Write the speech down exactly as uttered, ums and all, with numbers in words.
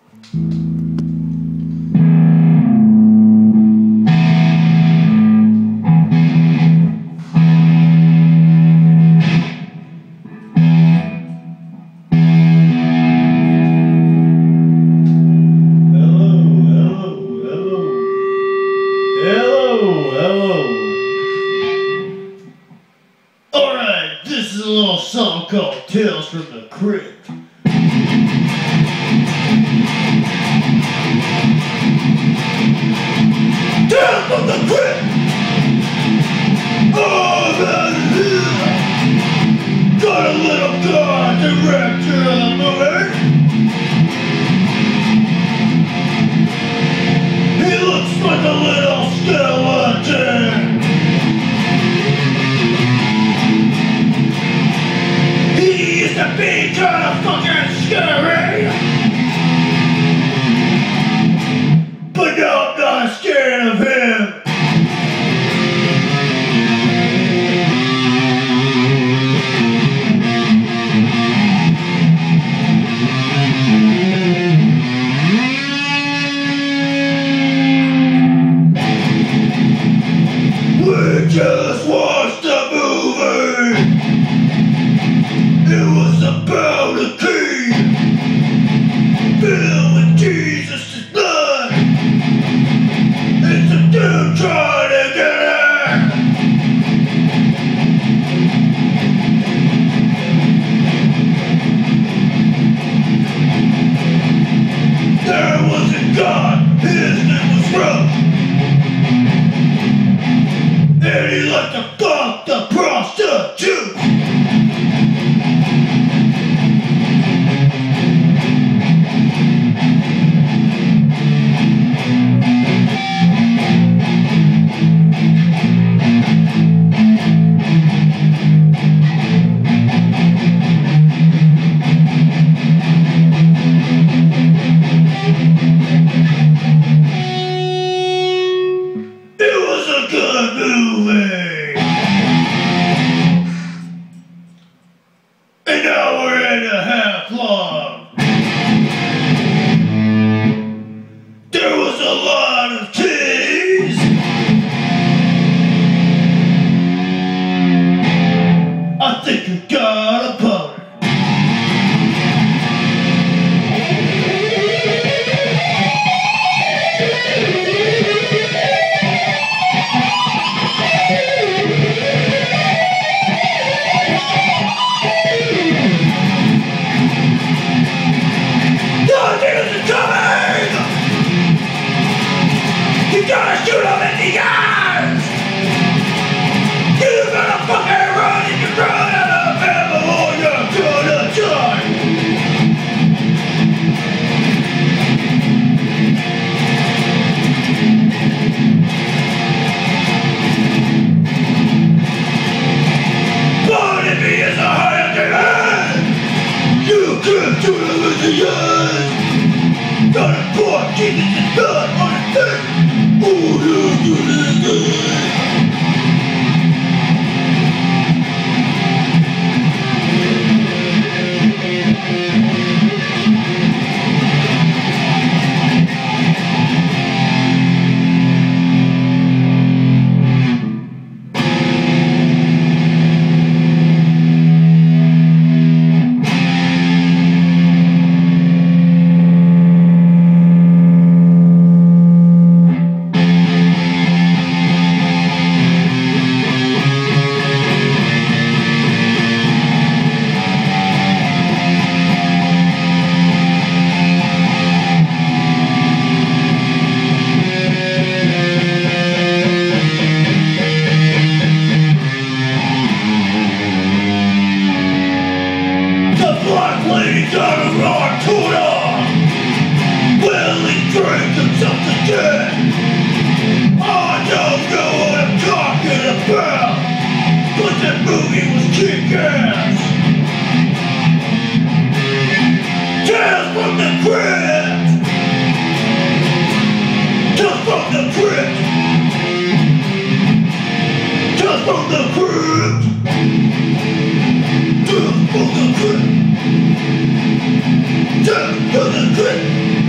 Song called Tales from the Crypt. Tales from the Crypt! Oh, man, yeah. Got a little guy director of the movie. He looks like a little skeleton. To be kinda fucking scary, but no, I'm not scared of him. We just watched a movie. It was about a king filled with Jesus' blood. It's a dude trying to get in. There was a God, his name was Roach, and he liked to fuck the prostitutes. Good movie. An hour and a half long. There was a lot of titties. I think you got a boner. You gotta shoot him in the eyes! You gotta fucking run and you run out of him or you're gonna die! But if he is a higher demand, you can't do it with the end! Gotta pour Jesus' blood on his face! Oh, yeah, yeah, yeah. Lady got a raw tuna. Will he drink himself to death? I don't know what I'm talking about, but that movie was kick-ass. Tales from the Crypt. Tales from the Crypt. Tales from the Crypt. Tales from the Crypt. Tales from the Crypt.